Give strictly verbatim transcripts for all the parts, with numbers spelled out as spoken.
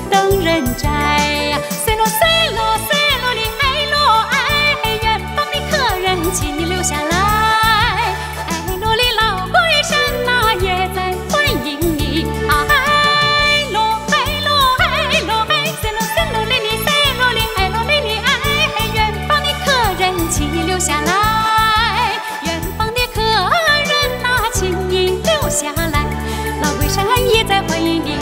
等人摘呀。塞罗塞罗塞罗里爱罗爱，远方的客人，请你留下来。爱罗里老鬼神呐，也在欢迎你。爱罗爱罗爱罗爱，塞罗塞罗里里塞罗里爱罗里里爱，远方的客人，请你留下来。远方的客人呐，请你留下来。老鬼神也在欢迎你。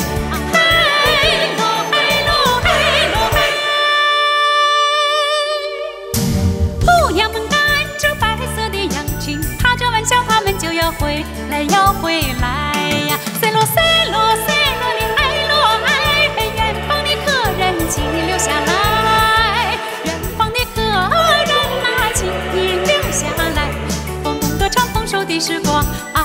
回来要回来呀！塞罗塞罗塞罗里爱罗爱，远方的客人，请你留下来。远方的客人呐，请你留下来。风动歌唱丰收的时光。